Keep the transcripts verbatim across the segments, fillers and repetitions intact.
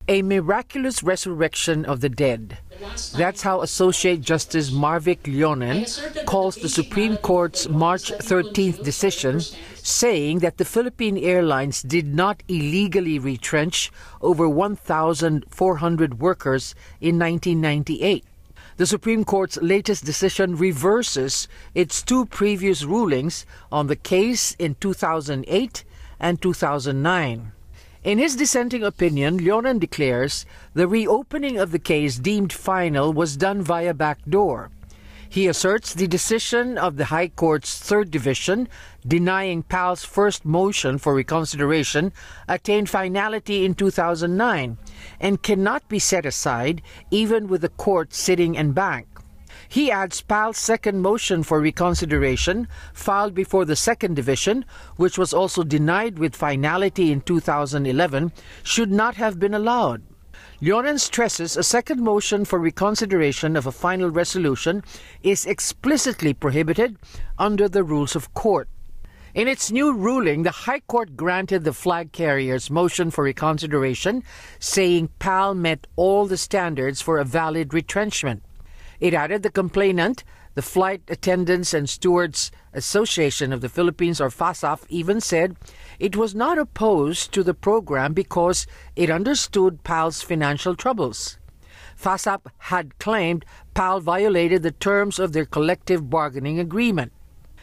A miraculous resurrection of the dead. That's how Associate Justice Marvic Leonen calls the Supreme Court's March thirteenth decision, saying that the Philippine Airlines did not illegally retrench over one thousand four hundred workers in nineteen ninety-eight. The Supreme Court's latest decision reverses its two previous rulings on the case in two thousand eight and two thousand nine. In his dissenting opinion, Leonen declares the reopening of the case deemed final was done via backdoor. He asserts the decision of the High Court's Third Division denying P A L's first motion for reconsideration attained finality in two thousand nine and cannot be set aside even with the court sitting en banc. He adds P A L's second motion for reconsideration, filed before the Second Division, which was also denied with finality in two thousand eleven, should not have been allowed. Leonen stresses a second motion for reconsideration of a final resolution is explicitly prohibited under the rules of court. In its new ruling, the High Court granted the flag carrier's motion for reconsideration, saying P A L met all the standards for a valid retrenchment. It added the complainant, the Flight Attendants and Stewards Association of the Philippines, or FASAF, even said it was not opposed to the program because it understood P A L's financial troubles. FASAF had claimed P A L violated the terms of their collective bargaining agreement.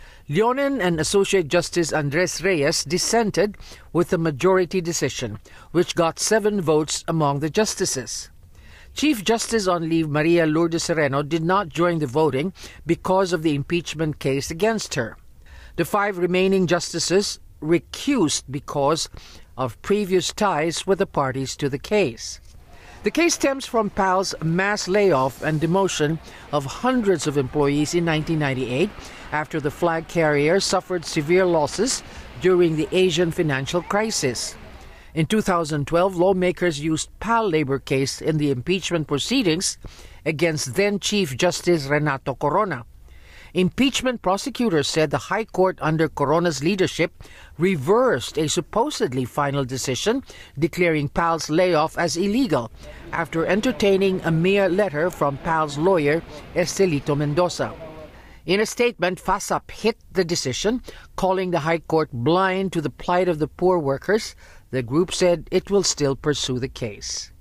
Leonen and Associate Justice Andres Reyes dissented with the majority decision, which got seven votes among the justices. Chief Justice on leave Maria Lourdes Sereno did not join the voting because of the impeachment case against her. The five remaining justices recused because of previous ties with the parties to the case. The case stems from P A L's mass layoff and demotion of hundreds of employees in nineteen ninety-eight after the flag carrier suffered severe losses during the Asian financial crisis. In two thousand twelve, lawmakers used P A L labor case in the impeachment proceedings against then-Chief Justice Renato Corona. Impeachment prosecutors said the High Court under Corona's leadership reversed a supposedly final decision declaring P A L's layoff as illegal after entertaining a mere letter from P A L's lawyer Estelito Mendoza. In a statement, FASAP hit the decision, calling the High Court blind to the plight of the poor workers. The group said it will still pursue the case.